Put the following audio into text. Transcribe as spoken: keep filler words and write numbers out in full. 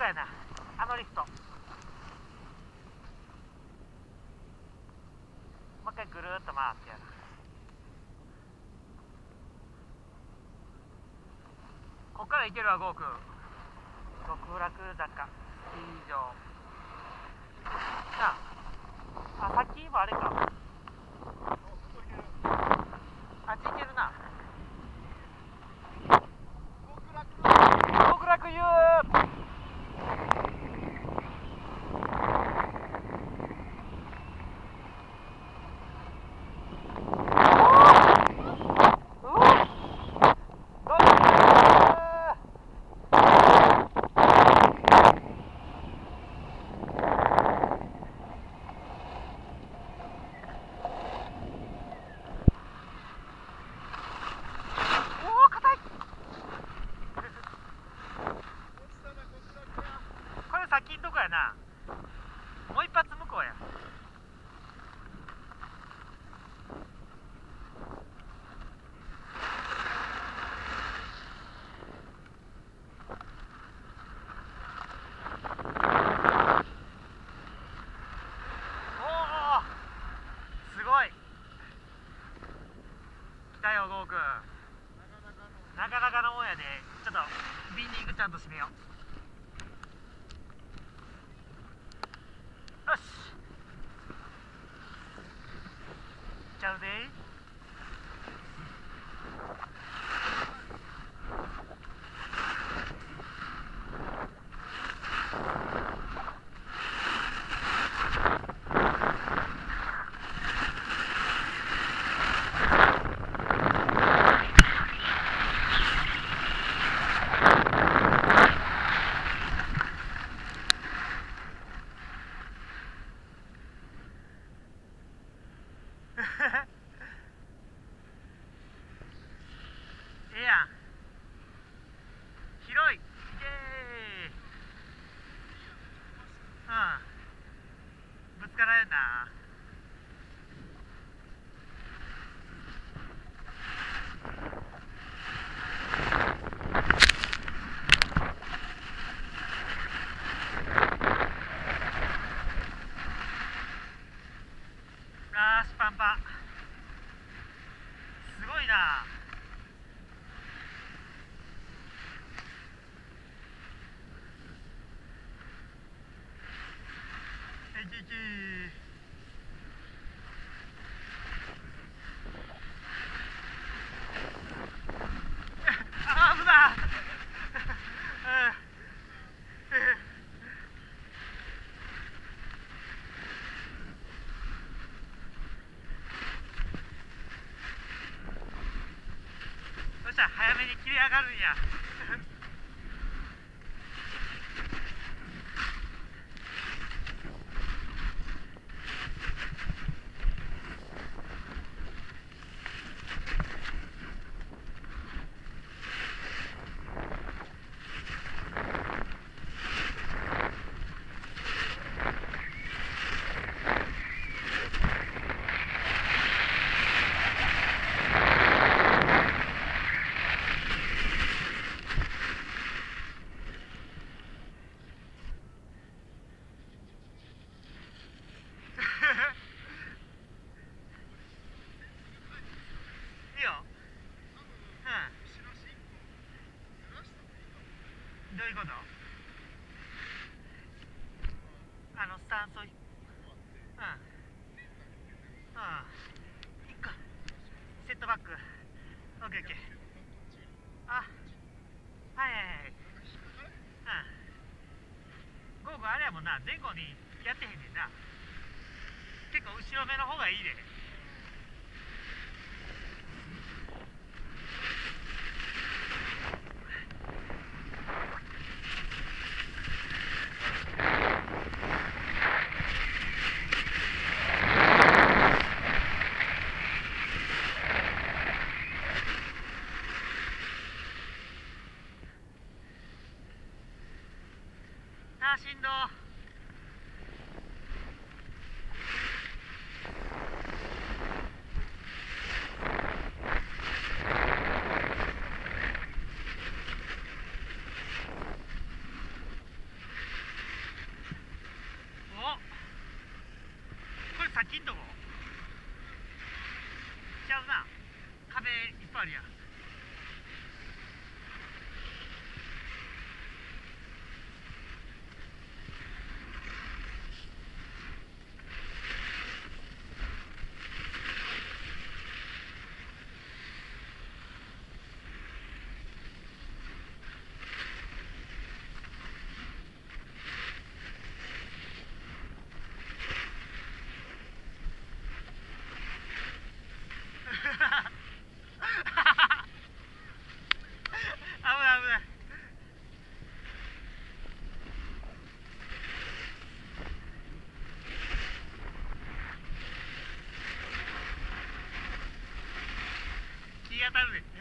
やな、あのリフト。もう一回ぐるーっと回ってやる。こっから行けるわ、ゴーくん。極楽坂スキー場なあ。あ、さっきもあれか、あっち行けるな。極楽湯先んとこやな。もう一発向こうや。おお、すごい。来たよ、ゴーくん。なかなかのもんやで。ちょっとビンディングちゃんと締めよう。よし、ちゃうぜ。ええやん、広い。イエーイ。うん、ぶつかられんな。あーしパンパン、すごいな。いきいき。あー危ないそしたら早めに切り上がるんやいいよ。うん、どういうこと？あのスタンスを、うんうん、いっこセットバック。オッケーオッケー。あ、はいはいはい。うん、ゴーゴーあれやもんな、前後にやってへんねんな。結構後ろ目の方がいいで。あーしんどー。 木んとこちゃうな、壁いっぱいあるやん。危ない危ない。日当たるで。